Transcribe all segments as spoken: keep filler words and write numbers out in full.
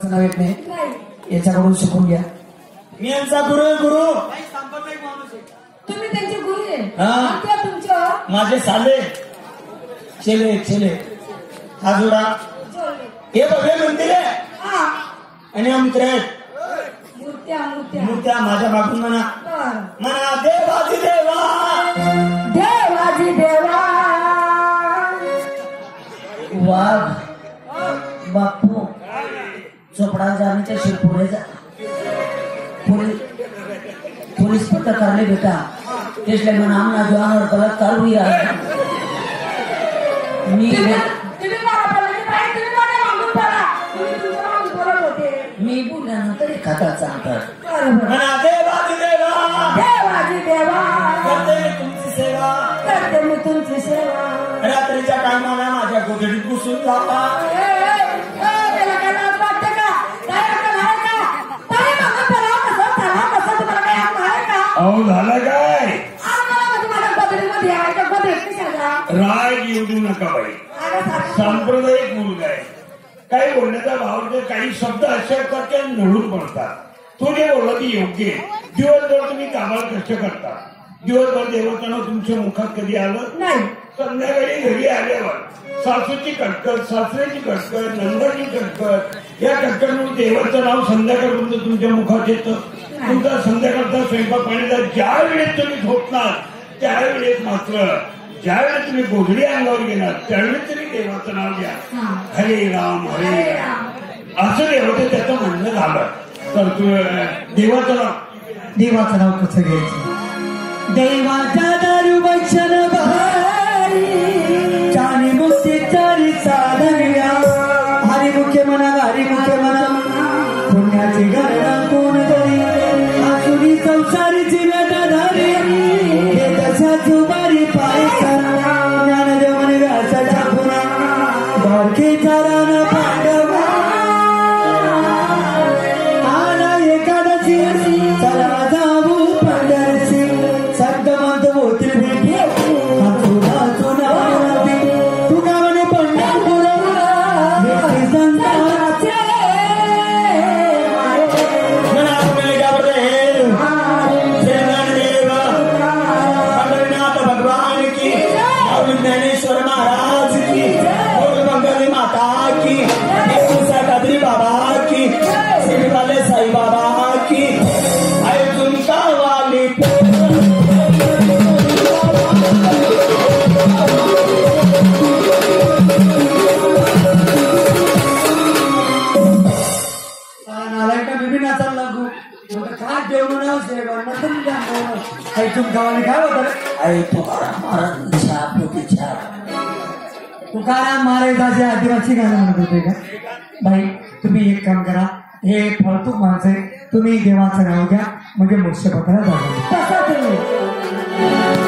देवाचं नाव येत नाही याच्याकडून शिकून घ्या. मी यांचा गुरु गुरु तुम्ही त्यांचे गुरु आहे. हा तुमचं माझे साले चेले चेले हा जोडा हे बघे मंदिर आहे आणि अंतरे मूर्त्या मूर्त्या मूर्त्या माझ्या मागून म्हणा म्हणा देवाजी देवा देवाजी देवा वाघ बापू चोपडा जाण्याच्या शिरपुढे जा पोलीस पत्रकारले बेटा त्यसले म्हणा आमना जवानावर बलात्कार हुई आहे. मी मी बोलल्यानंतर एखादा चालतात म्हणा देवाजी देवा देवाजी देवा करते मी तुमची सेवा करते मी तुमची सेवा. रात्रीच्या टायमाला माझ्या गोधडीत घुसून जाता त्याला काय लाज वाटते का? काय अक्कल आहे का? तरी मग त्याला कसं झाला कसं तुम्हाला काय अक्कल आहे का? अहो झालं काय माझ्या गोधडीमध्ये आहे का? गोधडीत कशाला राग येऊ देऊ नका बाई. सांप्रदायिक मुलगा आहे. काही बोलण्याचा भाव काही शब्द असे असतात ते नडून पडतात. तो जे बोलला ती योग्य आहे. दिवसभर तुम्ही कामाला कष्ट करता. दिवसभर देवताना तुमच्या मुखात कधी आलं नाही. संध्याकाळी घरी आल्यावर सासूची कटकट सासऱ्याची कटकट नंदाची कटकट या कटकटमुळे देवाचं नाव संध्याकाळपर्यंत तुमच्या मुखात येतं. तुमचा संध्याकाळचा स्वयंपाक पाण्याचा ज्या वेळेस तुम्ही झोपणार त्यावेळेस मात्र ज्यावेळेस तुम्ही गोधडी अंगावर घेणार त्यावेळेस तरी देवाचं नाव घ्या. हरे राम हरे राम असं देवाचं त्याचं म्हणणं झालं. तर तू देवाचं नाव देवाचं नाव कसं घ्यायचं? देवाचा दारू वचन बहारी चारी मुक्ती चारी साधर्या हरी मुख्य म्हणा हरी मुख्य म्हणा पुण्याची गणना कोण तरी आसुरी संसारीची वेटाधारी हे तशा जुबारी पायचा ज्ञानदेव म्हणे व्यासाच्या पुरा बारकेचा राणा पांडवा आला एकादशी चला जाऊ पंढरशी संत मंत होतील भेटी तुला तुला तू का म्हणे पंढरपूर भेटी संताचे म्हणा तुम्ही गावरे जगन्नाथ पंढरीनाथ भगवान की ज्ञानेश्वर महाराज की मंगली माता की कदरी बाबा की श्री वाले साई बाबा की आय तुमका वाली विभिन्नाचा लागू काय देऊन तुमकावाने काय होत आई तुकाराम महाराज तुकाराम महाराजाचे आदिवासी गाणं म्हणत होते का? बाई तुम्ही एक काम करा हे फालतूक माणसं तुम्ही देवाचं नाव घ्या म्हणजे मोक्ष पत्राला जागा तसा तुम्ही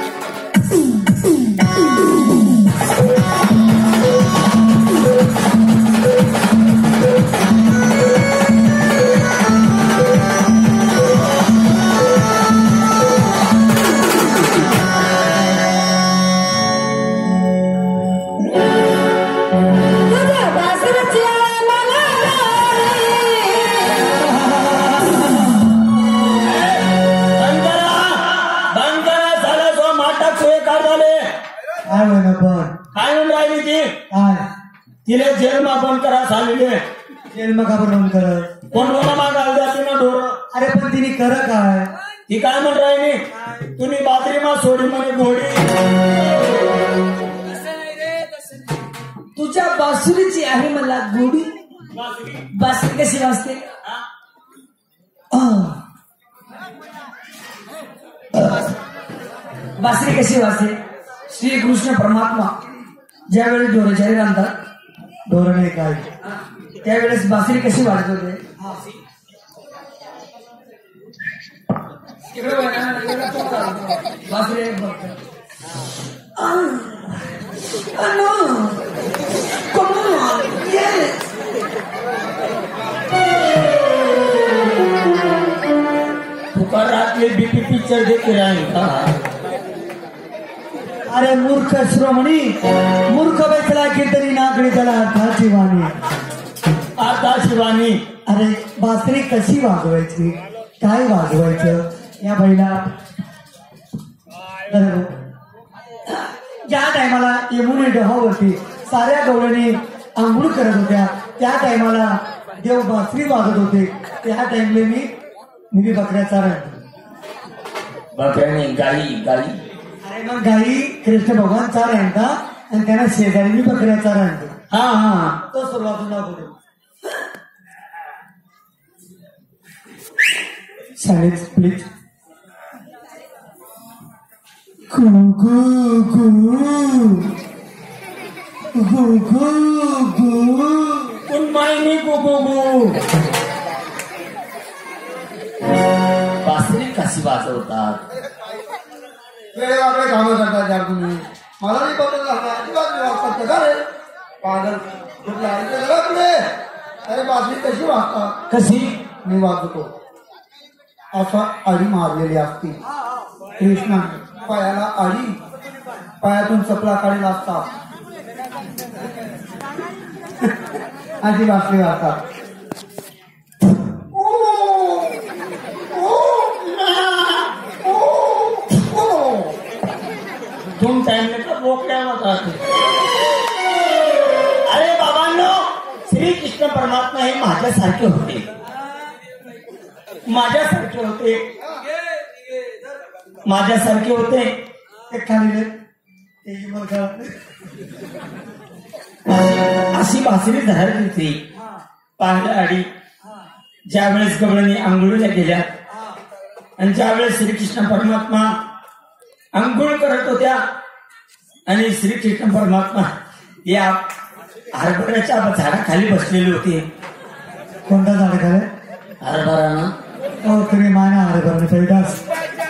काय म्हणून राहिली ती काय तिला जेल मा बंद करा सांगितले. जेल मा का बंद करत कोण कोणा मागायला जाते ना ढोर. अरे पण तिने कर काय ती काय म्हणून राहिली तुम्ही बाजरी मा सोडी म्हणे घोडी. तुझ्या बासुरीची आहे मला गोडी. बासुरी कशी वाजते? बासरी कशी वाजते? श्री कृष्ण परमात्मा ज्यावेळेस ढोरेचारी आणतात ढोरणे काय त्यावेळेस बासरी कशी वाजत होते? बासरी तुकार रातले बीपी पिक्चर देखील आहे का? अरे मूर्ख श्रोमणी मूर्ख बैसला कीर्तनी नागडी त्याला अर्थाची वाणी आता शिवानी अरे बासरी कशी वाजवायची, काय वाजवायचं या बाईला. बरोबर. ज्या टायमाला यमुने डोहावरती साऱ्या गवळणी आंघोळ करत होत्या त्या टायमाला देव बासरी वाजत होते. त्या टाइमले मी मी बकऱ्याचा राहतो. बकऱ्याने गाई गाई अरे मग गाई कृष्ण भगवान चार आणता आणि त्यांना शेजारी मी बकऱ्याचा राहतो. हा हा तो सुरुवातून दाखवतो. शाळेत प्लीज गु गु गु गु गु गु उन्मायनी गो गो गो. बासरी कशी वाजवतात. वेळे आपले कामं करतात यार तुम्ही. मला नाही बघत वाजतात का रे पागल पुढे. अरे बासरी कशी वाजतात. कशी मी वाजवतो असा आडी मारलेली असती. कृष्णा पायाला आडी पायातून चपला काढलेला असतात. आधी बासरी वाजतात. तुम टाइम का बोकड्या होतात. अरे बाबांनो, श्रीकृष्ण परमात्मा हे माझ्यासारखे होते. माझ्यासारखे होते माझ्यासारखे होते ते खाली त्याची मला अशी बासरी धरायला होती. पांढऱ्या आडी ज्या वेळेस गवळणी आंघोळीला गेल्या आणि ज्यावेळेस श्रीकृष्ण परमात्मा आंघोळ करत होत्या आणि श्रीकृष्ण परमात्मा या हरभऱ्याच्या झाडाखाली बसलेले होते. कोणता झाड खाले हरभरा ना. हो तुम्ही माना हरभरणे पैदास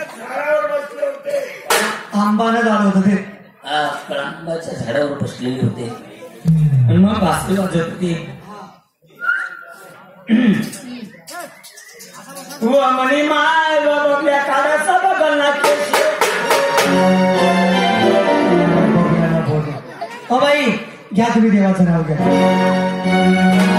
आंबानं झाड होतं ते. कळंबाच्या झाडावर बसलेले होते आणि मग बासरी वाजत होती. म्हणे माय बाबा काढायचा बघल ना. हो बाई घ्या तुम्ही देवाचं नाव घ्या.